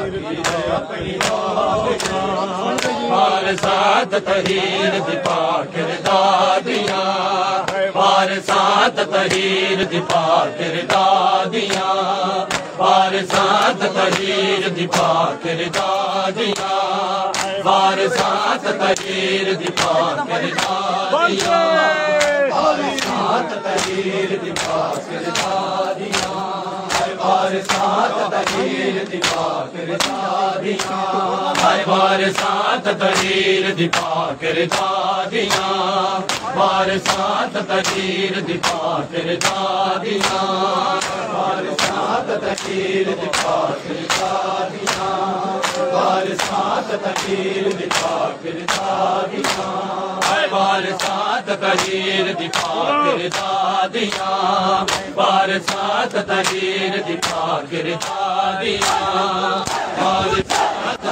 वारसात तहीर दिपा किरदादियाँ वारसात तहीर दिपा किरदादियाँ वारसात तहीर दिपा किरदादियाँ वारसात तहीर दिपा किरदादियाँ वारसात तहीर दिपा किरदादियाँ वारसात तहीर दिपा किरदादियाँ वारसात तहीर दिपा किरदादियाँ वारसात तहीर दिपा किरदादियाँ वारसात तहीर दिपा किरदादियाँ वारसात तहीर दिपा किरदादियाँ वारसात तहीर दिपा किरदादियाँ वारसात तहीर दिपा किरदादियाँ वारसात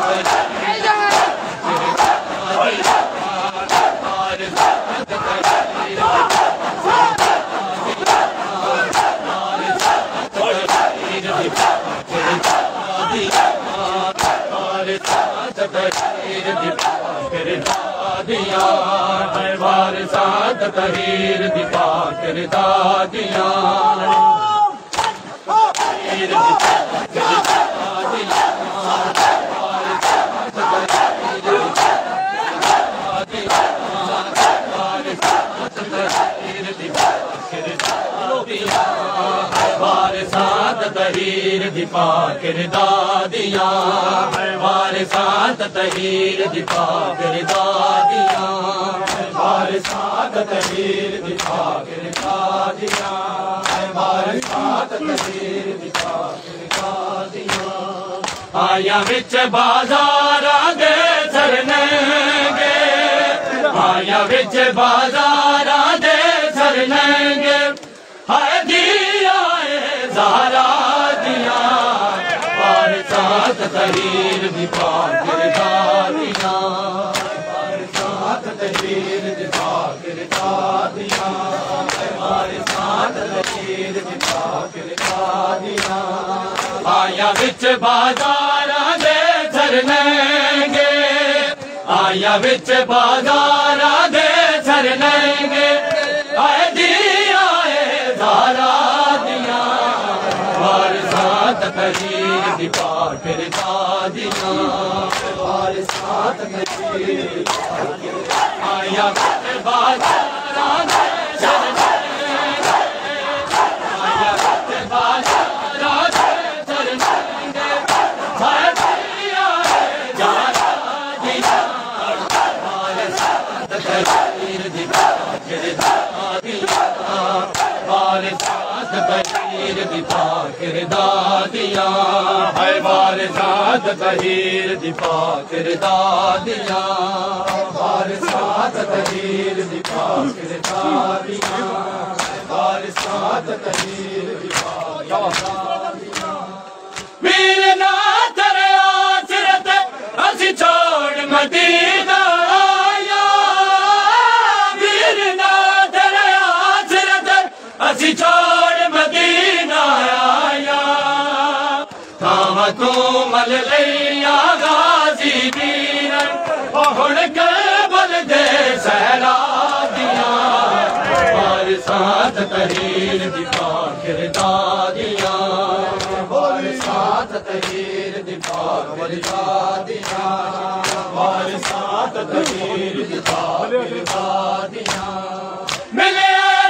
वारसात तहीर दिपा किरदादियाँ वारसात तहीर दिपा किरदादियाँ वारसात तहीर दिपा किरदादियाँ वारसात तहीर दिपा किरदादियाँ वारसात तहीर दिपा किरदादियाँ आया विच बाजारा दे सरनेंगे आया विच बाजारा दे सरनेंगे हाय दिया ज़हरा दिया वारसात तहीर दिपा किरदादियाँ वारसात तहीर दिपा किरदादियाँ वारसात तहीर दिपा किरदादियाँ आया विच बाजारा दे सरनेंगे आया विच बाजारा दे सरनेंगे आए दिया ज़हरा दिया वारसात तहीर दिपा किरदादियाँ वारसात तहीर दिपा आया विच बाजारा दे सरनेंगे आया विच बाजारा दे सरनेंगे आए दिया ज़हरा दिया वारसात तहीर दिपा किरदादियाँ वारसात तहीर दिपा किरदादियाँ वारसात तहीर दिपा किरदादियाँ वारसात तहीर दिपा किरदादियाँ वारसात तहीर दिपा किरदादियाँ वीर ना तेरे आसरत असी छोड़ मदीना असी छोड़ मदीना आया थावा तू मल लिया गाजी दीन हुण करबल दे सहरा दियाँ वारसात तहीर दिपा किरदादियाँ वारसात तहीर दिपा किरदादियाँ वारसात तहीर दिपा किरदादियाँ मिले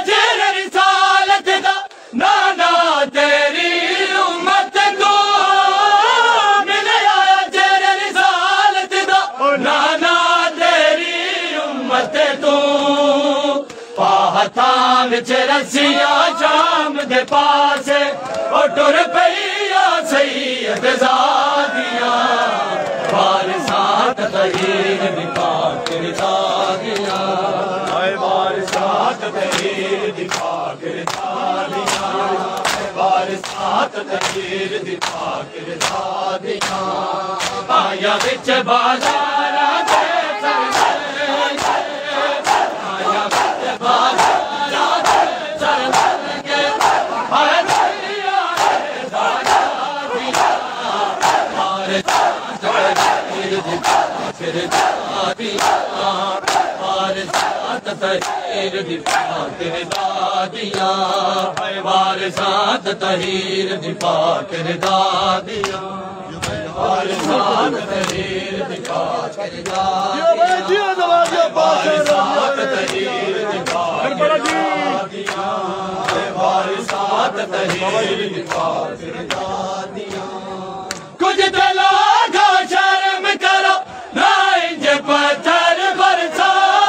नाना तेरी उम्मत को मिले तेरे रिसालत दा नाना तेरी उम्मत तो पाहता विच रसिया शाम दे पासे ओ टुर पईया सैयद ज़ादियाँ वारसात तहीर दिपा किरदादियाँ वारसात तहीर दिपा किरदादियाँ वारसात तहीर दिपा किरदादियाँ आया विच बाजारा दे सरनेंगे आया विच बाजारा दे सरनेंगे हाय दिया ज़हरा दिया तहीर दी पाकिर दादियां वारिसात तहीर दी पाकिर दादियां वारिसात तहीर दी पाकिर दादियां वारिसात तहीर दी पाकिर दादियां वारिसात तहीर दी पाकिर दादियां वारिसात तहीर दी पाकिर दादियां कुछ तो लोगो शर्म करो ना इंज पत्थर बरसा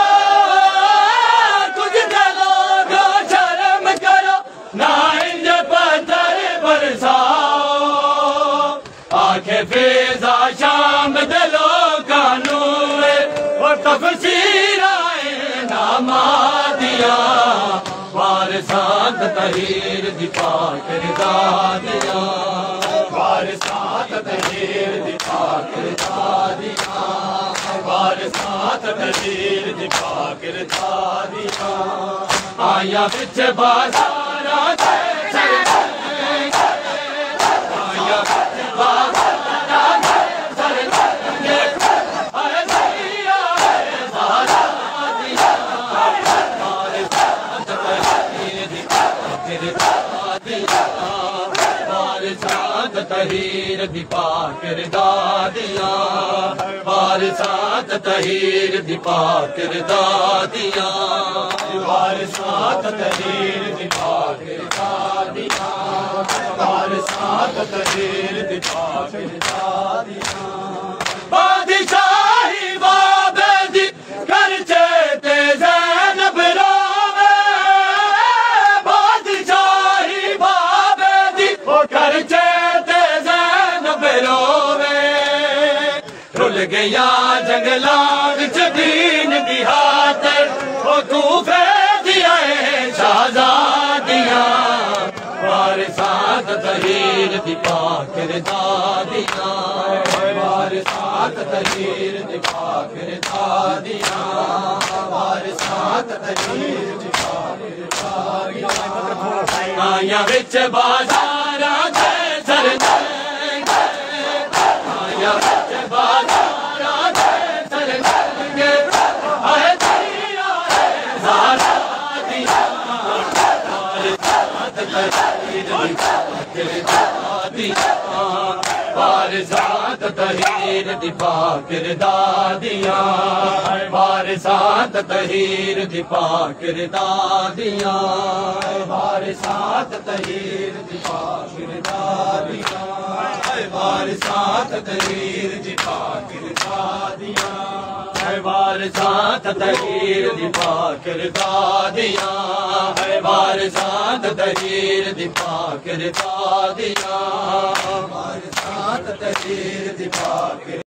कुछ तो लोगो शर्म करो ना इंज पत्थर बरसा आखे फेजा शाम दे लोकानू और तफसीराए नामा दिया वारिसात तहीर दी पाकिर दादियां वारिसात तहीर दी पाकिर दादियां वारिसात तहीर दी पाकिर दादियां आया बिच बाजारा दे आया बिच बाजारा दे वारिसात तहीर दी पाकिर दादियां वारिसात तहीर दी पाकिर दादियां वारिसात तहीर दी पाकिर दादियां वारिसात तहीर दी पाकिर दादियां बादशाही बाबे दी करचे ते ज़ैनब रोवे बादशाही बाबे दी करचे रुल गया जंगलात दीन दी खातिर ओ कूफे दिया शहजादियां वारिसात तहीर दी पाकिर दादियां वारिसात तहीर दी पाकिर दादियां वारिसात तहीर दी पाकिर दादियां आया विच बाजारा दे सरने आया विच बाजारा दे सरने आए दिया ज़ारा दिया वारिसात तहीर दी पाकिर दादियां वारिसात तहीर दी पाकिर दादियां वारिसात तहीर दी पाकिर दादियां वारिसात तहीर दी पाकिर दादियां वारिसात तहीर दी पाकिर दादियां वारिसात तहीर दी पाकिर दादियां वारिसात तहीर दी पाकिर दादियां वारिसात तहीर दी पाकिर